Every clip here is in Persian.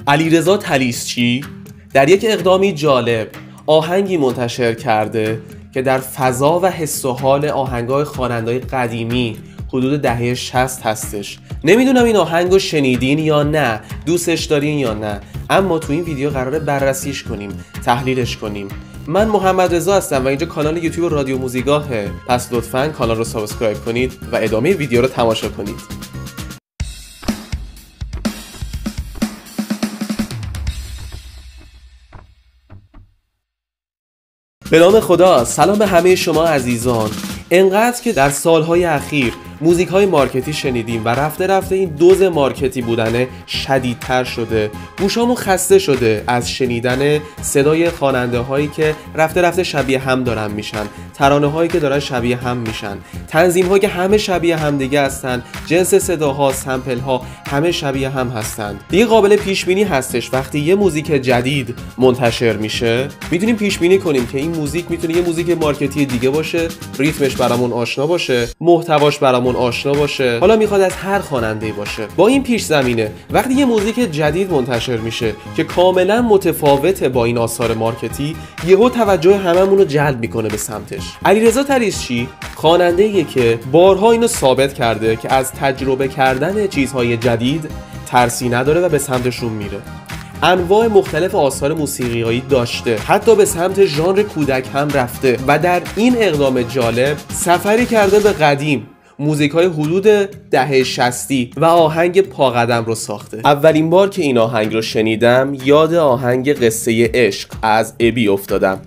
علیرضا طلیسچی در یک اقدامی جالب آهنگی منتشر کرده که در فضا و حس و حال آهنگای خواننده‌های قدیمی حدود دهه 60 هستش. نمیدونم این آهنگو شنیدین یا نه، دوستش دارین یا نه، اما تو این ویدیو قراره بررسیش کنیم، تحلیلش کنیم. من محمد رضا هستم و اینجا کانال یوتیوب رادیو موزیگاهه، پس لطفاً کانال رو سابسکرایب کنید و ادامه ویدیو رو تماشا کنید. به نام خدا، سلام به همه شما عزیزان. انقدر که در سالهای اخیر موزیک‌های مارکتی شنیدیم و رفته رفته این دوز مارکتی بودنه شدیدتر شده. گوشامون خسته شده از شنیدن صدای خواننده‌هایی که رفته رفته شبیه هم دارن میشن، ترانه‌هایی که دارن شبیه هم میشن، تنظیم‌هایی که همه شبیه هم دیگه هستن، جنس صداها، سمپل‌ها همه شبیه هم هستن. دیگه قابل پیش بینی هستش وقتی یه موزیک جدید منتشر میشه، میتونیم پیش بینی کنیم که این موزیک میتونه یه موزیک مارکتی دیگه باشه، ریتمش برامون آشنا باشه، محتواش برامون آشنا باشه، حالا میخواد از هر خواننده‌ای باشه. با این پیش زمینه وقتی یه موزیک جدید منتشر میشه که کاملا متفاوته با این آثار مارکتی، یهو توجه هممون رو جلب میکنه به سمتش. علیرضا طلیسچی خواننده‌ایه که بارها اینو ثابت کرده که از تجربه کردن چیزهای جدید ترسی نداره و به سمتشون میره. انواع مختلف آثار موسیقیایی داشته، حتی به سمت ژانر کودک هم رفته و در این اقدام جالب سفری کرده به قدیم، موزیکای حدود دهه 60 و آهنگ پا قدم رو ساخته. اولین بار که این آهنگ رو شنیدم یاد آهنگ قصه عشق از ابی افتادم.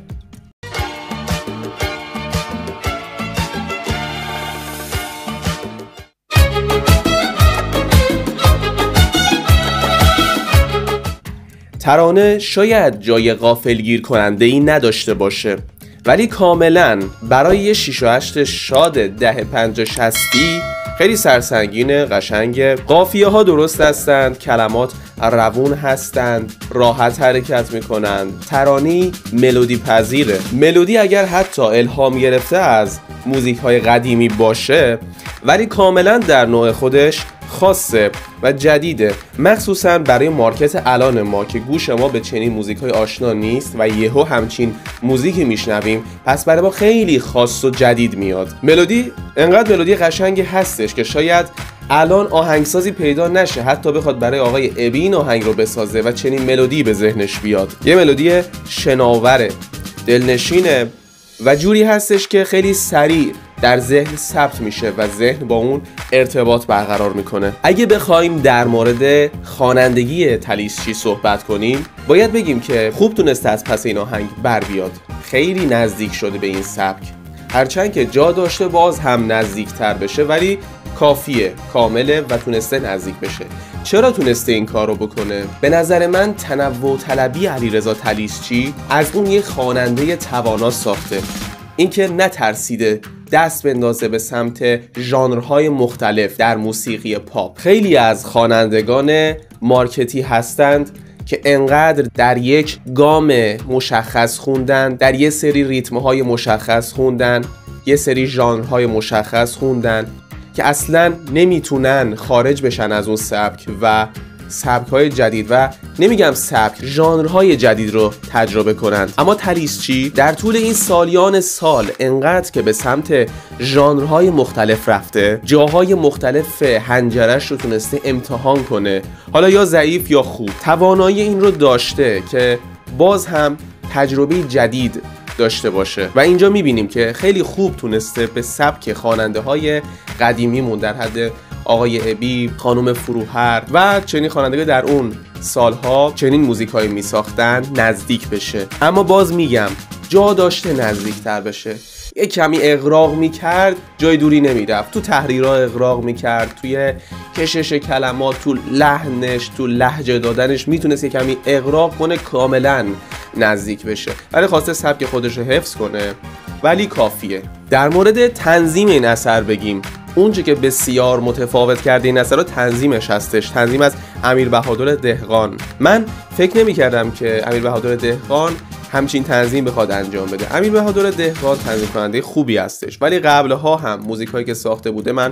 ترانه شاید جای غافلگیر کننده ای نداشته باشه، ولی کاملا برای یه 6 و 8 شاد دهه 50 60 خیلی سرسنگین، قشنگه. قافیه ها درست هستند، کلمات روون هستند، راحت حرکت میکنند، ترانی ملودی پذیره. ملودی اگر حتی الهام گرفته از موزیک های قدیمی باشه، ولی کاملا در نوع خودش خاصه و جدیده، مخصوصا برای مارکت الان ما که گوش ما به چنین موزیک‌های آشنا نیست و یهو همچین موزیکی میشنویم، پس برای ما خیلی خاص و جدید میاد. ملودی انقدر ملودی قشنگی هستش که شاید الان آهنگسازی پیدا نشه حتی بخواد برای آقای ابی این آهنگ رو بسازه و چنین ملودی به ذهنش بیاد. یه ملودی شناوره، دلنشینه و جوری هستش که خیلی سریع در ذهن ثبت میشه و ذهن با اون ارتباط برقرار میکنه. اگه بخوایم در مورد خوانندگی طلیسچی صحبت کنیم، باید بگیم که خوب تونسته از پس این آهنگ بر بیاد. خیلی نزدیک شده به این سبک، هرچند که جا داشته باز هم نزدیکتر بشه، ولی کافیه، کامله و تونسته نزدیک بشه. چرا تونسته این کار رو بکنه؟ به نظر من تنوع طلبی علیرضا طلیسچی از اون یه خواننده توانا ساخته. اینکه نترسیده دست بندازه به سمت ژانرهای مختلف در موسیقی پاپ. خیلی از خوانندگان مارکتی هستند که انقدر در یک گام مشخص خوندن، در یه سری ریتمهای مشخص خوندن، یه سری ژانرهای مشخص خوندن که اصلا نمیتونن خارج بشن از اون سبک و سبک‌های جدید و نمیگم سبک، ژانرهای جدید رو تجربه کنند. اما طلیسچی در طول این سالیان سال انقدر که به سمت ژانرهای مختلف رفته، جاهای مختلف حنجرش رو تونسته امتحان کنه، حالا یا ضعیف یا خوب، توانایی این رو داشته که باز هم تجربه جدید داشته باشه و اینجا میبینیم که خیلی خوب تونسته به سبک خواننده‌های قدیمیمون در حد آقای ابی، خانم فروهر و چنین خوانندگان در اون سالها چنین موزیکایی میساختن نزدیک بشه. اما باز میگم جا داشته نزدیکتر بشه. یه کمی اغراق میکرد، جای دوری نمیرفت، تو تحریرها اغراق میکرد، توی کشش کلمات، تو لحنش، تو لهجه دادنش میتونست یه کمی اغراق کنه، کاملا نزدیک بشه، ولی خواسته سبک خودش رو حفظ کنه، ولی کافیه. در مورد تنظیم این اثر بگیم، اونچه که بسیار متفاوت کرده این اثر رو تنظیمش هستش. تنظیم از امیر بهادر دهقان. من فکر نمی کردم که امیر بهادر دهقان همچین تنظیم بخواد انجام بده. امیر بهادر دهقان تنظیم کننده خوبی هستش، ولی قبلها هم موزیکایی که ساخته بوده من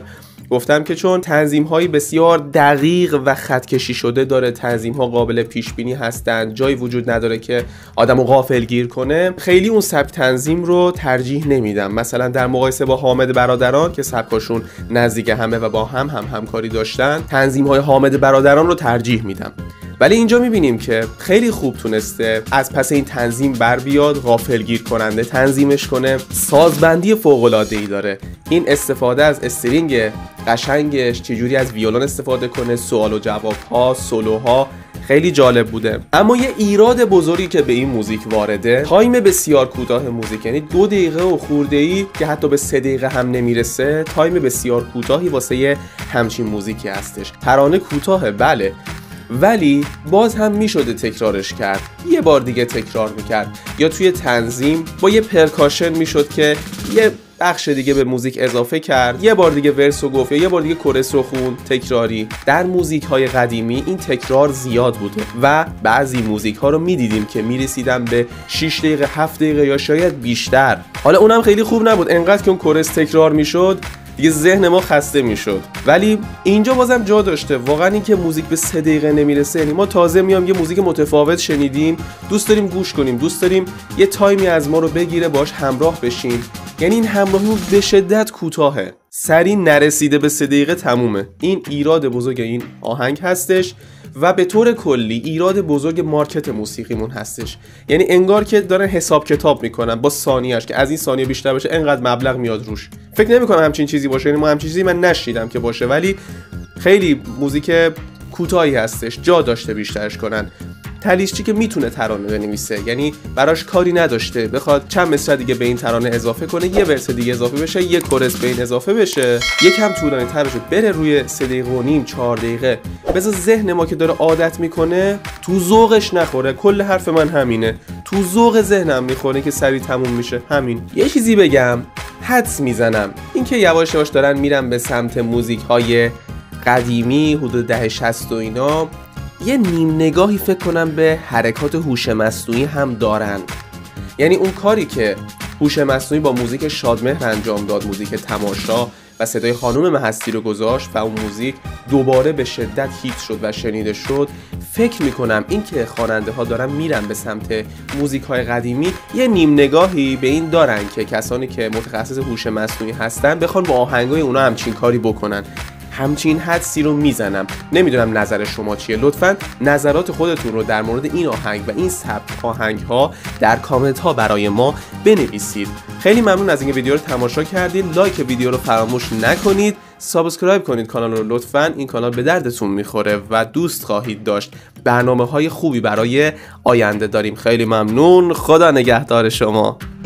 گفتم که چون تنظیم‌های بسیار دقیق و خط کشی شده داره، تنظیم‌ها قابل پیش بینی هستن، جایی وجود نداره که آدمو غافلگیر کنه، خیلی اون سبک تنظیم رو ترجیح نمیدم. مثلا در مقایسه با حامد برادران که سبکاشون نزدیک همه و با هم همکاری داشتن، تنظیم‌های حامد برادران رو ترجیح میدم. ولی اینجا میبینیم که خیلی خوب تونسته از پس این تنظیم بر بیاد، غافلگیر کننده تنظیمش کنه، سازبندی فوق‌العاده‌ای داره. این استفاده از استرینگ قشنگش، چجوری از ویولون استفاده کنه، سوال و جواب‌ها، سولوها خیلی جالب بوده. اما یه ایراد بزرگی که به این موزیک وارده، تایم بسیار کوتاه موزیک، یعنی 2 دقیقه و خورده‌ای که حتی به 3 دقیقه هم نمیرسه، تایم بسیار کوتاهی واسه همچین موزیکی هستش. ترانه کوتاهه بله، ولی باز هم میشده تکرارش کرد، یه بار دیگه تکرار میکرد، یا توی تنظیم با یه پرکاشن میشد که یه بخش دیگه به موزیک اضافه کرد، یه بار دیگه ورس رو گفت یا یه بار دیگه کورس رو خوند تکراری. در موزیک های قدیمی این تکرار زیاد بوده و بعضی موزیک ها رو میدیدیم که میرسیدن به 6 دقیقه 7 دقیقه یا شاید بیشتر. حالا اونم خیلی خوب نبود، انقدر که اون کورس تکرار میشد دیگه ذهن ما خسته میشد. ولی اینجا بازم جا داشته، واقعا این که موزیک به 3 دقیقه نمیرسه، یعنی ما تازه میام یه موزیک متفاوت شنیدیم، دوست داریم گوش کنیم، دوست داریم یه تایمی از ما رو بگیره باش همراه بشیم، یعنی این همراهی به شدت کوتاهه، سری نرسیده به 3 دقیقه تمومه. این ایراد بزرگ این آهنگ هستش و به طور کلی ایراد بزرگ مارکت موسیقیمون هستش. یعنی انگار که دارن حساب کتاب میکنن با ثانیه‌اش که از این ثانیه بیشتر بشه انقدر مبلغ میاد روش. فکر نمی‌کنم همچین چیزی باشه، یعنی ما همچین چیزی من نشیدم که باشه، ولی خیلی موزیک کوتاهی هستش، جا داشته بیشترش کنن. تلیشچی که میتونه ترانه بنویسه، یعنی براش کاری نداشته بخواد چند مصرع دیگه به این ترانه اضافه کنه، یه ورس دیگه اضافه بشه، یه کورس به این اضافه بشه، یکم طولانی تر بشه، بره روی 3 دقیقه و نیم 4 دقیقه، بذار ذهن ما که داره عادت میکنه تو ذوقش نخوره. کل حرف من همینه، تو ذوق ذهنم میخوره که سریع تموم میشه. همین. یه چیزی بگم، حدس میزنم اینکه یواش یواش دارن میرن به سمت موزیک های قدیمی حدود دهه 60 و اینا، یه نیم نگاهی فکر کنم به حرکات هوش مصنوعی هم دارن. یعنی اون کاری که هوش مصنوعی با موزیک شادمهر انجام داد، موزیک تماشا و صدای خانم مهستی رو گذاشت و اون موزیک دوباره به شدت هیت شد و شنیده شد، فکر میکنم این که خواننده ها دارن میرن به سمت موزیک های قدیمی، یه نیم نگاهی به این دارن که کسانی که متخصص هوش مصنوعی هستن بخوان با آهنگای اونا همچین کاری بکنن. همچین حدسی رو میزنم. نمیدونم نظر شما چیه. لطفاً نظرات خودتون رو در مورد این آهنگ و این سبک آهنگ ها در کامنت ها برای ما بنویسید. خیلی ممنون از اینکه ویدیو رو تماشا کردید. لایک ویدیو رو فراموش نکنید. سابسکرایب کنید کانال رو لطفاً، این کانال به دردتون میخوره و دوست خواهید داشت. برنامه های خوبی برای آینده داریم. خیلی ممنون. خدا نگهدار شما.